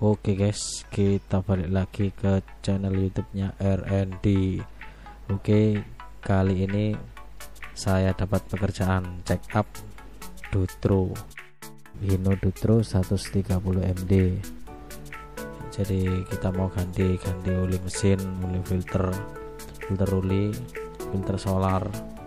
Oke guys, kita balik lagi ke channel YouTube-nya RND. Oke, kali ini saya dapat pekerjaan check up Dutro Hino Dutro 130 MD. Jadi kita mau ganti oli mesin, oli filter oli, filter solar.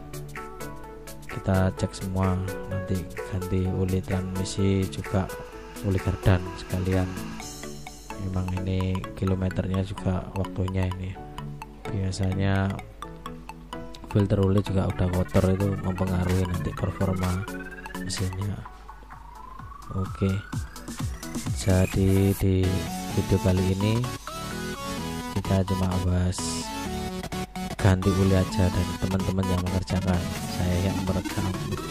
Kita cek semua, nanti ganti oli transmisi juga, oli gardan sekalian. Memang ini kilometernya juga waktunya ini. Biasanya filter oli juga udah kotor, itu mempengaruhi nanti performa mesinnya. Oke, jadi di video kali ini kita cuma bahas ganti oli aja, dan teman-teman yang mengerjakan, saya yang merekam.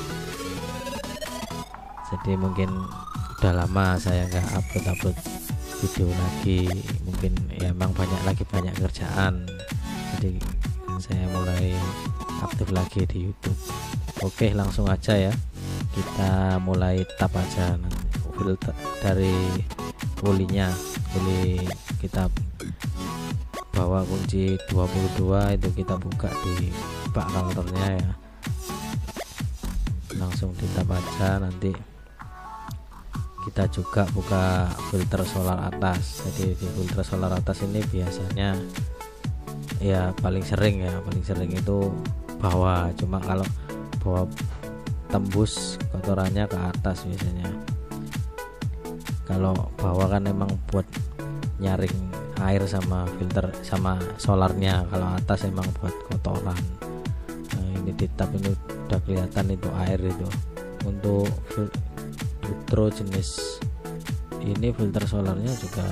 Jadi mungkin udah lama saya nggak upload video lagi, mungkin ya emang banyak kerjaan, jadi saya mulai aktif lagi di YouTube. Oke, langsung aja ya, kita mulai tap aja filter dari olinya. Oli kita bawa kunci 22, itu kita buka di bak counternya ya, langsung ditap aja. Nanti kita juga buka filter solar atas. Jadi di filter solar atas ini biasanya ya paling sering itu bawah, cuma kalau bawah tembus kotorannya ke atas biasanya. Kalau bawah kan emang buat nyaring air sama filter sama solarnya, kalau atas emang buat kotoran. Nah, ini di tap ini udah kelihatan itu air itu. Untuk Dutro jenis ini filter solarnya juga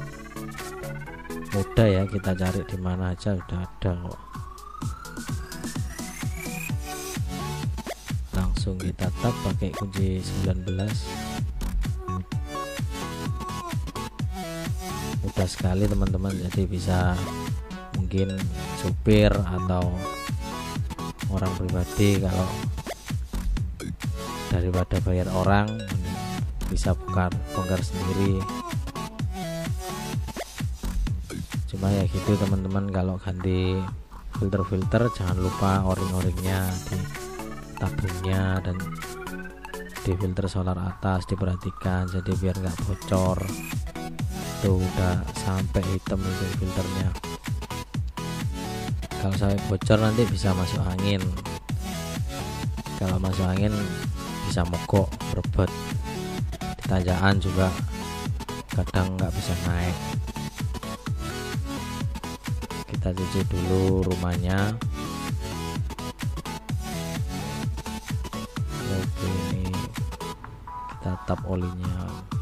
mudah ya, kita cari di mana aja udah ada kok. Langsung kita tap pakai kunci 19. Mudah sekali teman-teman, jadi bisa mungkin supir atau orang pribadi, kalau daripada bayar orang bisa bongkar sendiri. Cuma ya gitu teman-teman, kalau ganti filter jangan lupa o-ringnya di tabungnya dan di filter solar atas diperhatikan, jadi biar nggak bocor. Tuh udah sampai hitam itu filternya. Kalau sampai bocor nanti bisa masuk angin. Kalau masuk angin bisa mogok, berebut. Di tanjakan juga kadang nggak bisa naik. Kita cuci dulu rumahnya. Oke, ini kita tap olinya.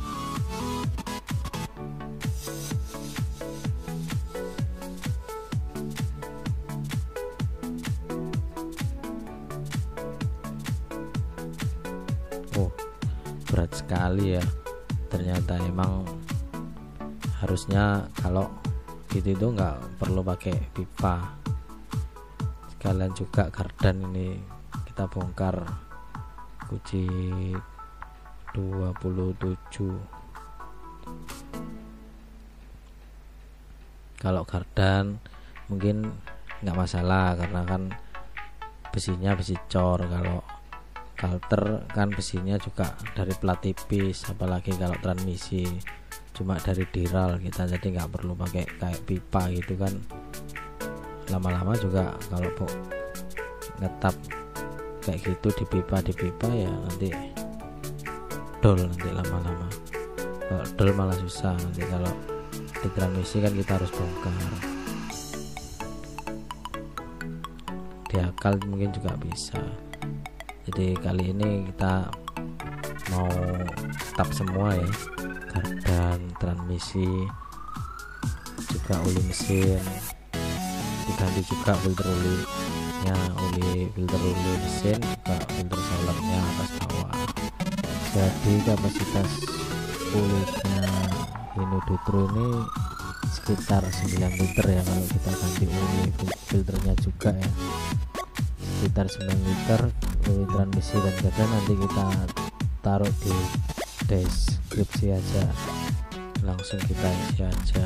Berat sekali ya, ternyata emang harusnya kalau gitu itu nggak perlu pakai pipa. Sekalian juga gardan ini kita bongkar kunci 27. Kalau gardan mungkin nggak masalah karena kan besinya besi cor. Kalau kalter kan besinya juga dari plat tipis, apalagi kalau transmisi cuma dari diral kita, jadi nggak perlu pakai kayak pipa gitu kan. Lama-lama juga kalau ngetap kayak gitu di pipa ya nanti dol, nanti lama-lama kalau dol malah susah. Nanti kalau di transmisi kan kita harus bongkar. Diakal mungkin juga bisa. Jadi kali ini kita mau tap semua ya, gardan, transmisi, juga oli mesin, diganti juga filter olinya, filter oli mesin, juga filter solarnya atas bawah. Jadi kapasitas olinya Hino Dutro ini sekitar 9 liter ya, kalau kita ganti oli filternya juga ya, sekitar 9 liter. Oli transmisi dan gardan nanti kita taruh di deskripsi aja. langsung kita isi aja.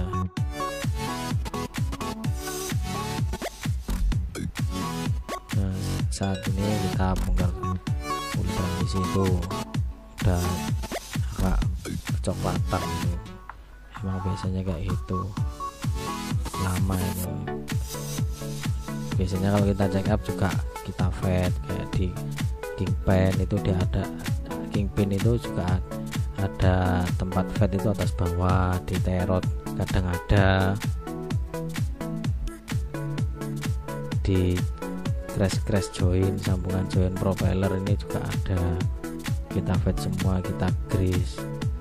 Nah, saat ini kita bongkar kulit transmisi itu udah agak kecoklatan gitu. Emang biasanya kayak gitu, lama itu. Biasanya kalau kita check up juga kita fade kayak di kingpin itu dia ada kingpin itu juga ada tempat fade itu atas bawah, di terot kadang ada, di crash join sambungan join propeller ini juga ada. Kita fade semua, kita grease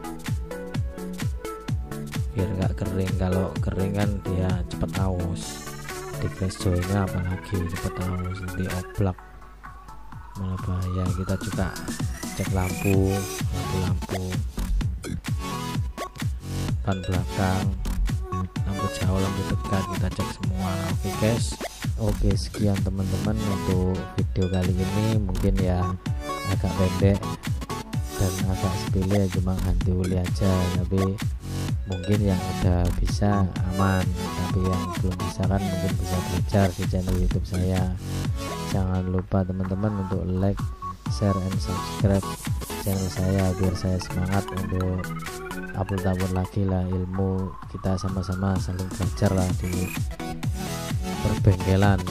biar nggak kering. Kalau kering kan dia cepet aus, di crash joinnya apalagi cepet aus, nanti oblak malah bahaya. Kita juga cek lampu depan belakang, lampu jauh, lampu dekat, kita cek semua. Oke guys, oke sekian teman-teman untuk video kali ini. Mungkin ya agak pendek dan agak sepele, cuma ganti uli aja, tapi mungkin yang udah bisa aman, tapi yang belum bisa kan mungkin bisa belajar di channel YouTube saya. Jangan lupa teman-teman untuk like, share, and subscribe channel saya biar saya semangat untuk upload lagi lah ilmu. Kita sama-sama saling belajar lah di perbengkelan.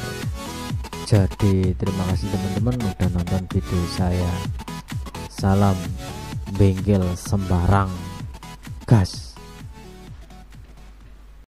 Jadi terima kasih teman-teman udah nonton video saya. Salam bengkel sembarang, gas.